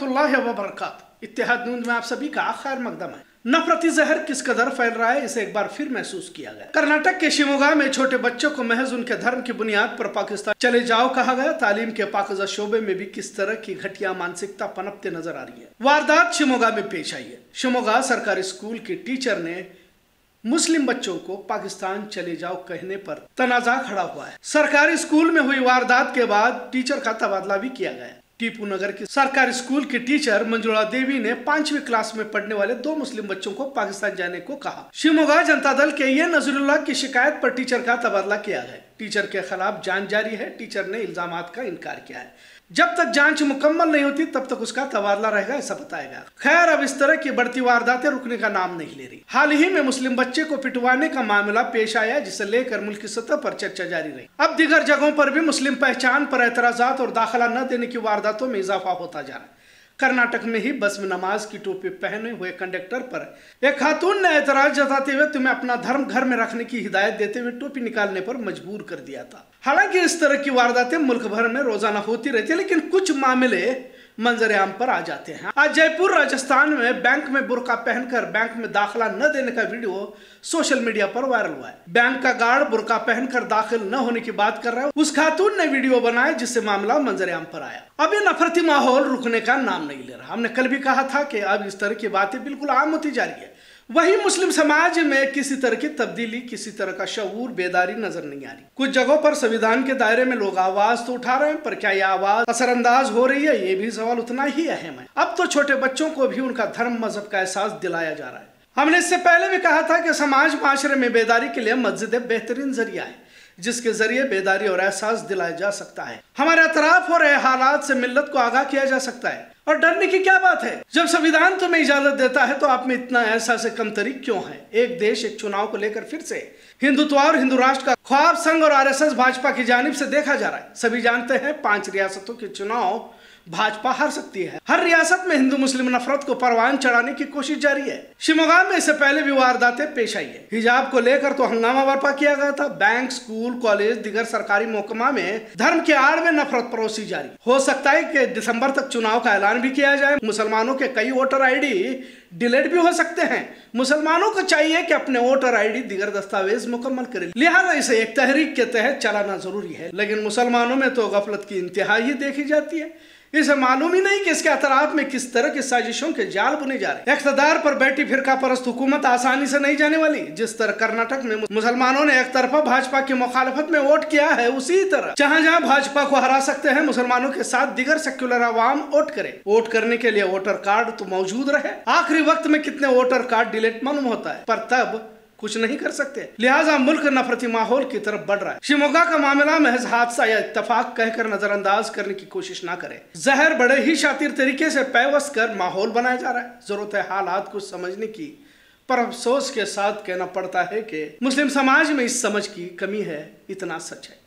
रहमतुल्लाहि व बरकातहू। इत्तेहाद न्यूज़ में आप सभी का खैर मकदम है। नफरती जहर किस कदर फैल रहा है इसे एक बार फिर महसूस किया गया। कर्नाटक के शिमोगा में छोटे बच्चों को महज उनके धर्म की बुनियाद पर पाकिस्तान चले जाओ कहा गया। तालीम के पाकिज़ा शोबे में भी किस तरह की घटिया मानसिकता पनपते नजर आ रही है। वारदात शिमोगा में पेश आई है। शिमोगा सरकारी स्कूल की टीचर ने मुस्लिम बच्चों को पाकिस्तान चले जाओ कहने पर तनाजा खड़ा हुआ है। सरकारी स्कूल में हुई वारदात के बाद टीचर का तबादला भी किया गया। टीपू नगर की सरकारी स्कूल की टीचर मंजुला देवी ने 5वीं क्लास में पढ़ने वाले 2 मुस्लिम बच्चों को पाकिस्तान जाने को कहा। शिमोगा जनता दल के ये नजरुल्लाह की शिकायत पर टीचर का तबादला किया गया। टीचर के खिलाफ जांच जारी है। टीचर ने इल्जामात का इनकार किया है। जब तक जांच मुकम्मल नहीं होती तब तक उसका तबादला रहेगा, ऐसा बताया गया। खैर, अब इस तरह की बढ़ती वारदातें रुकने का नाम नहीं ले रही। हाल ही में मुस्लिम बच्चे को पिटवाने का मामला पेश आया, जिसे लेकर मुल्क की सतह पर चर्चा जारी रही। अब दीगर जगहों पर भी मुस्लिम पहचान पर एतराजात और दाखिला न देने की वारदातों में इजाफा होता जा रहा है। कर्नाटक में ही बस में नमाज की टोपी पहने हुए कंडक्टर पर एक खातून ने एतराज जताते हुए तुम्हें अपना धर्म घर में रखने की हिदायत देते हुए टोपी निकालने पर मजबूर कर दिया था। हालांकि इस तरह की वारदातें मुल्क भर में रोजाना होती रहती है, लेकिन कुछ मामले मंजर आम पर आ जाते हैं। आज जयपुर राजस्थान में बैंक में बुर्का पहनकर बैंक में दाखिला न देने का वीडियो सोशल मीडिया पर वायरल हुआ है। बैंक का गार्ड बुर्का पहनकर दाखिल न होने की बात कर रहा है। उस खातून ने वीडियो बनाया जिससे मामला मंजर आम पर आया। अब ये नफरती माहौल रुकने का नाम नहीं ले रहा। हमने कल भी कहा था कि अब इस तरह की बातें बिल्कुल आम होती जा रही है। वही मुस्लिम समाज में किसी तरह की तब्दीली, किसी तरह का शऊर, बेदारी नजर नहीं आ रही। कुछ जगहों पर संविधान के दायरे में लोग आवाज तो उठा रहे हैं, पर क्या यह आवाज असरअंदाज हो रही है, ये भी सवाल उतना ही अहम है। अब तो छोटे बच्चों को भी उनका धर्म मजहब का एहसास दिलाया जा रहा है। हमने इससे पहले भी कहा था कि समाज माशरे में बेदारी के लिए मस्जिद बेहतरीन जरिया है, जिसके जरिए बेदारी और एहसास दिलाया जा सकता है। हमारे अतराफ हो रहे हालात से मिल्लत को आगाह किया जा सकता है। और डरने की क्या बात है? जब संविधान तुम्हें इजाजत देता है तो आप में इतना ऐसा से कमतरी क्यों है? एक देश एक चुनाव को लेकर फिर से हिंदुत्व और हिंदू राष्ट्र का ख्वाब संघ और आरएसएस भाजपा की जानिब से देखा जा रहा है। सभी जानते हैं 5 रियासतों के चुनाव भाजपा हार सकती है। हर रियासत में हिंदू मुस्लिम नफरत को परवान चढ़ाने की कोशिश जारी है। शिमोगा में इससे पहले भी वारदातें पेश आई है। हिजाब को लेकर तो हंगामा बर्पा किया गया था। बैंक, स्कूल, कॉलेज, दिगर सरकारी महकमा में धर्म के आड़ में नफरत परोसी जारी। हो सकता है कि दिसंबर तक चुनाव का ऐलान भी किया जाए। मुसलमानों के कई वोटर आईडी डिलीट भी हो सकते हैं। मुसलमानों को चाहिए कि अपने वोटर आईडी दिगर दस्तावेज मुकम्मल करें। लिहाजा इसे एक तहरीक के तहत चलाना जरूरी है। लेकिन मुसलमानों में तो गफलत की इंतहा ही देखी जाती है। इसे मालूम ही नहीं कि इसके अतराफ में किस तरह की साजिशों के जाल बुने जा रहे हैं। इख्तिदार पर बैठी फिरका परस्त हुकूमत आसानी से नहीं जाने वाली। जिस तरह कर्नाटक में मुसलमानों ने एक तरफा भाजपा की मुखालफत में वोट किया है, उसी तरह जहां जहां भाजपा को हरा सकते हैं, मुसलमानों के साथ दिगर सेक्युलर अवाम वोट करे। वोट करने के लिए वोटर कार्ड तो मौजूद रहे। आखिरी वक्त में कितने वोटर कार्ड डिलीट मालूम होता है, पर तब कुछ नहीं कर सकते। लिहाजा मुल्क नफरती माहौल की तरफ बढ़ रहा है। शिमोगा का मामला महज हादसा या इत्तफाक कहकर नजरअंदाज करने की कोशिश ना करें। जहर बड़े ही शातिर तरीके से पैवस्त कर माहौल बनाया जा रहा है। जरूरत है हालात को समझने की, पर अफसोस के साथ कहना पड़ता है कि मुस्लिम समाज में इस समझ की कमी है। इतना सच है।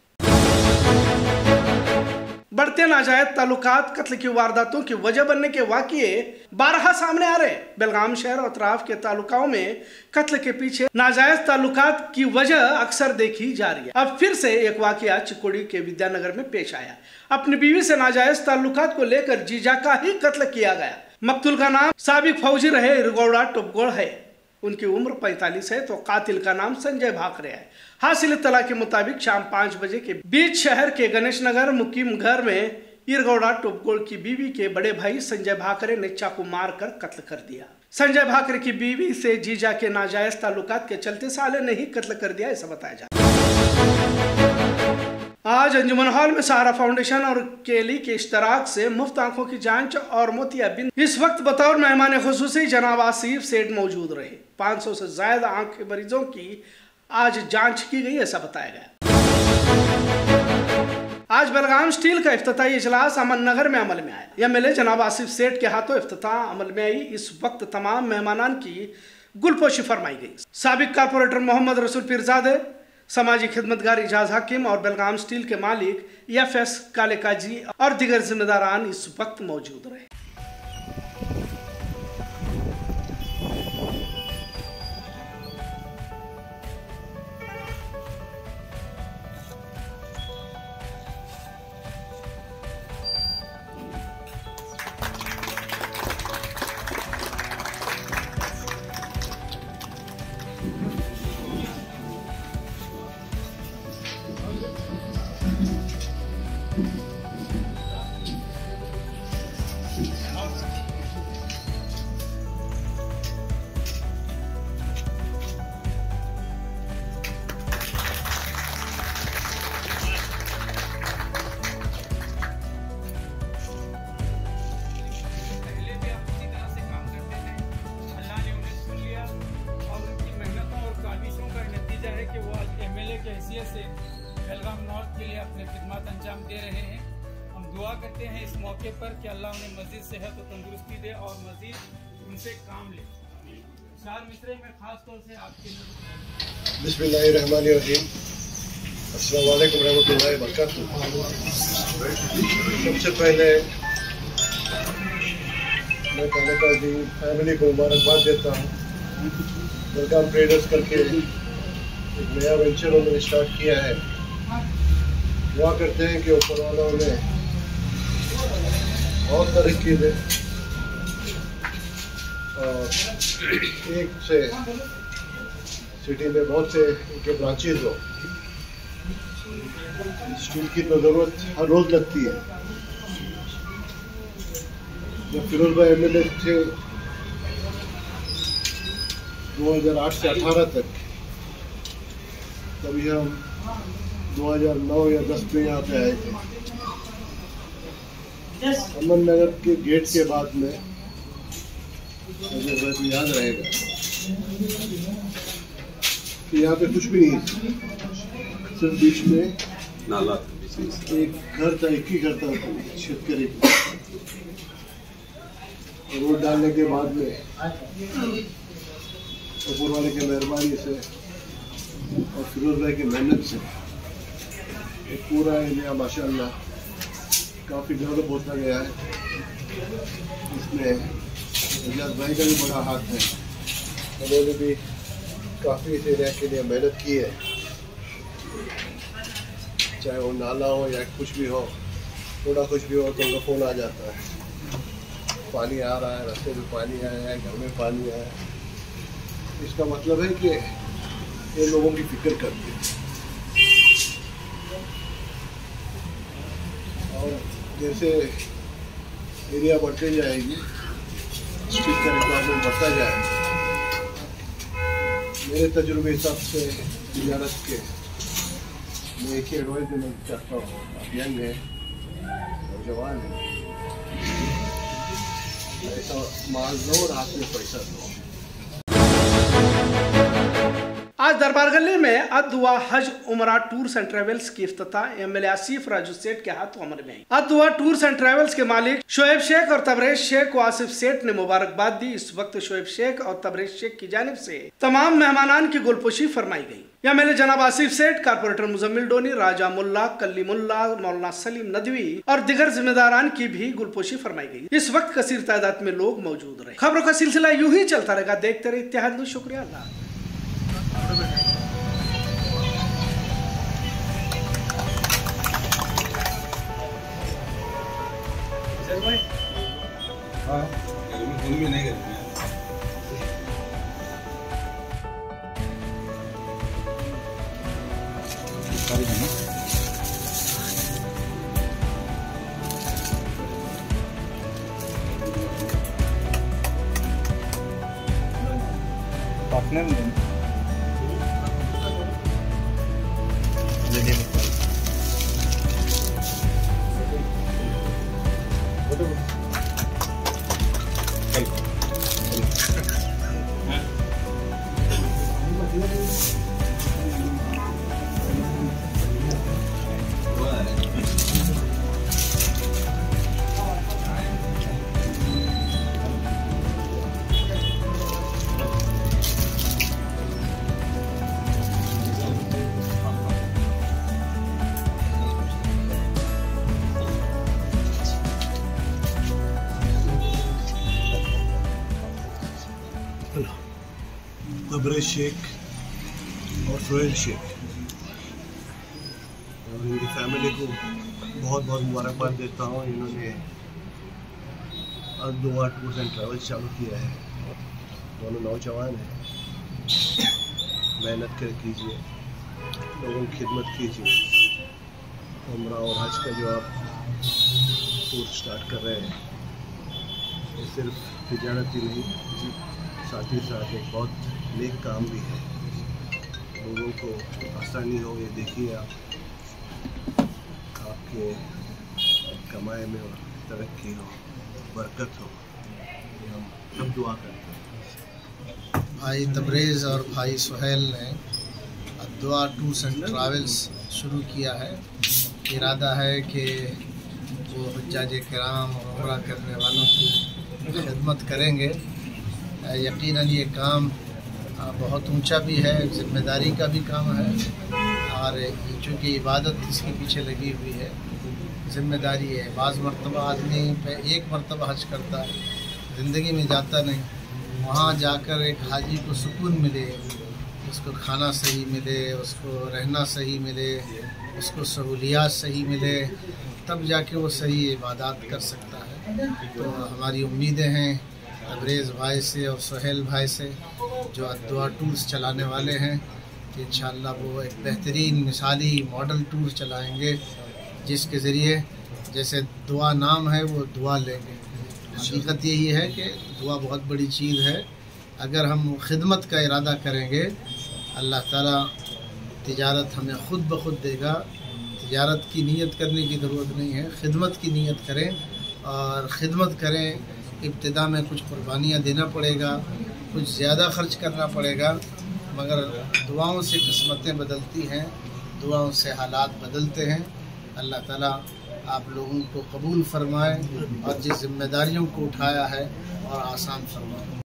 बढ़ते नाजायज ताल्लुकात कत्ल की वारदातों की वजह बनने के वाक़ये बारहा सामने आ रहे। बेलगाम शहर और अतराफ के तालुकाओं में कत्ल के पीछे नाजायज ताल्लुकात की वजह अक्सर देखी जा रही है। अब फिर से एक वाक़या चिकोड़ी के विद्यानगर में पेश आया। अपनी बीवी से नाजायज ताल्लुकात को लेकर जीजा का ही कत्ल किया गया। मकतूल का नाम साबिक फौजी रहे इरगौड़ा टुपगोड़ है। उनकी उम्र 45 है तो कातिल का नाम संजय भाकरे है। हासिल इत्तला के मुताबिक शाम 5 बजे के बीच शहर के गणेश नगर मुकीम घर में इरगौड़ा टुपगोड़ की बीवी के बड़े भाई संजय भाकरे ने चाकू मारकर कत्ल कर दिया। संजय भाकरे की बीवी से जीजा के नाजायज ताल्लुकात के चलते साले ने ही कत्ल कर दिया, ऐसा बताया जाता है। आज अंजुमन हॉल में सहारा फाउंडेशन और केली के इश्तराक से मुफ्त आंखों की जांच और मोतियाबिंद। इस वक्त बतौर मेहमान खुसूसी जनाब आसिफ सेठ मौजूद रहे। 500 से ज्यादा आंख के मरीजों की आज जांच की गई, ऐसा बताया गया। आज बेलगाम स्टील का इफ्तिताही इजलास अमन नगर में अमल में आया। एमएलए जनाब आसिफ सेठ के हाथों इफ्तिताह अमल में आई। इस वक्त तमाम मेहमानान की गुलपोशी फरमाई गई। साबिक कारपोरेटर मोहम्मद रसूल पीरजादे, समाजी खिदमतगार इजाज हकीम और बेलगाम स्टील के मालिक एफएस कालेकाजी और दिगर जिम्मेदारान इस वक्त मौजूद रहे। वजह से बेलगाम नॉर्थ के लिए अपने खिदमत अंजाम दे रहे हैं। हम दुआ करते हैं इस मौके पर कि अल्लाह उन्हें मज़ीद सेहत और तंदुरुस्ती दे और मज़ीद उनसे काम ले। चार मिसरे में खास तौर से आपके बिस्मिल्लाहिर्रहमानिर्रहीम, अस्सलाम वालेकुम रहमतुल्लाहि व बरकातुहू। सबसे पहले मैं कनाडा की फैमिली को मुबारकबाद देता हूँ। बेलगाम ट्रेडर्स करके एक नया वेंचर उन्होंने स्टार्ट किया है। दुआ करते हैं कि ऊपर वाला उन्हें बहुत तरक्की दे और एक से सिटी में बहुत से उनके ब्रांचेज हो। स्टील की तो ज़रूरत हर रोज़ लगती है। जब फिरोज भाई MLA थे 2008 से 18 तक, तभी हम 2009 या 10 में यहाँ पे आए थे। अमन नगर के गेट के बाद में मुझे बस याद रहेगा कि यहाँ पे कुछ भी नहीं था, सिर्फ बीच में नाला, एक घर था, एक ही घर था शेतकरी का। रोड डालने के बाद में ऊपर वाले की मेहरबानी से और फिरोज भाई की मेहनत से एक पूरा एरिया माशाल्लाह काफ़ी डेवलप होता गया है। इसमें इजाज़ भाई का भी बड़ा हाथ है। उन्होंने भी काफ़ी इस एरिया के लिए मेहनत की है, चाहे वो नाला हो या कुछ भी हो, थोड़ा कुछ भी हो तो उनका फ़ोन आ जाता है, पानी आ रहा है, रास्ते में पानी आया है, घर में पानी आया है। इसका मतलब है कि ये लोगों की फिक्र करते हैं। और जैसे एरिया बढ़ते जाएगी, स्ट्रीट का रिक्वायरमेंट बढ़ता जाएगा। मेरे तजुर्बे हिसाब से तिजारत के मैं एक ही एडवाइस देना चाहता हूँ, आप यंग हैं और जवान हैं, ऐसा माल लो और हाथ में पैसा दो। आज दरबार गली में अद-दुआ हज उमरा टूर्स एंड ट्रेवल्स की इफ्तिताह MLA आसिफ राजू सेठ के हाथों अमल में आई। अद-दुआ टूर्स एंड ट्रेवल्स के मालिक शोएब शेख और तबरेज शेख को आसिफ सेठ ने मुबारकबाद दी। इस वक्त शोएब शेख और तबरेज शेख की जानिब से तमाम मेहमानान की गुलपोशी फरमाई गई। MLA जनाब आसिफ सेठ, कारपोरेटर मुजम्मिल डोनी, राजा मुल्ला, कल्ली मुल्ला, मौलाना सलीम नदवी और दिगर जिम्मेदारान की भी गुलपोशी फरमाई गई। इस वक्त कसीर तादाद में लोग मौजूद रहे। खबरों का सिलसिला यूं ही चलता रहेगा। देखते रहे इत्तेहाद न्यूज़। शुक्रिया। अल्लाह। हाँ, गर्मी भी नहीं गर्मी पार्टनर तबरेज शेख और सोहेल शेख और इनकी फैमिली को बहुत बहुत मुबारकबाद देता हूँ। इन्होंने अद-दुआ टूर्स एंड ट्रैवल्स चालू किया है। दोनों नौजवान हैं, मेहनत कर कीजिए, लोगों की खिदमत कीजिए। उम्रा और हज का जो आप टूर स्टार्ट कर रहे हैं, ये सिर्फ तिजारत ही नहीं, साथ ही साथ एक बहुत नेक काम भी है। लोगों को आसानी हो, ये देखिए आप, आपके कमाई में तरक्की हो, बरकत हो, ये हम सब दुआ करते हैं। भाई तबरेज़ और भाई सुहेल ने दुआ टूर्स एंड ट्रैवल्स शुरू किया है। इरादा है कि वो हुज्जाज किराम और उम्रा करने वालों की खिदमत करेंगे। यकीनन ये काम बहुत ऊंचा भी है, जिम्मेदारी का भी काम है, और चूँकि इबादत इसके पीछे लगी हुई है, जिम्मेदारी है। बाज़ मरतबा आदमी एक मरतबा हज करता है, ज़िंदगी में जाता नहीं, वहाँ जाकर एक हाजी को सुकून मिले, उसको खाना सही मिले, उसको रहना सही मिले, उसको सहूलियात सही मिले, तब जाके वो सही इबादत कर सकता है। तो हमारी उम्मीदें हैं तबरेज़ भाई से और सुहेल भाई से, जो दुआ टूर्स चलाने वाले हैं, कि इंशाअल्लाह वो एक बेहतरीन मिसाली मॉडल टूर चलाएंगे, जिसके ज़रिए जैसे दुआ नाम है वो दुआ लेंगे। हकीकत यही है कि दुआ बहुत बड़ी चीज़ है। अगर हम खिदमत का इरादा करेंगे, अल्लाह ताला तिजारत हमें ख़ुद ब खुद देगा। तिजारत की नीयत करने की ज़रूरत नहीं है, खिदमत की नीयत करें और ख़िदमत करें। इब्तिदा में कुछ कुर्बानियाँ देना पड़ेगा, कुछ ज़्यादा ख़र्च करना पड़ेगा, मगर दुआओं से किस्मतें बदलती हैं, दुआओं से हालात बदलते हैं। अल्लाह ताला आप लोगों को कबूल फरमाए और जिस जिम्मेदारियों को उठाया है और आसान फरमाए।